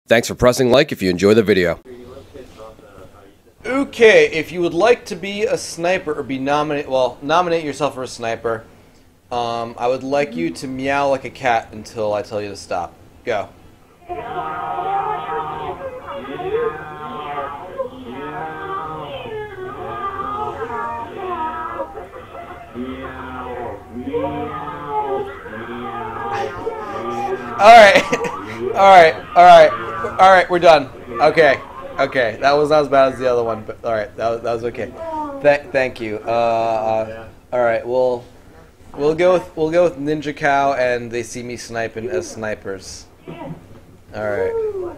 Thanks for pressing like if you enjoy the video. Okay, if you would like to be a sniper or be nominate yourself for a sniper, I would like you to meow like a cat until I tell you to stop. Go. All right, we're done. Okay, that was not as bad as the other one, but all right, that was okay. Thank you. All right, we'll go with Ninja Cow, and they see me sniping as snipers. All right.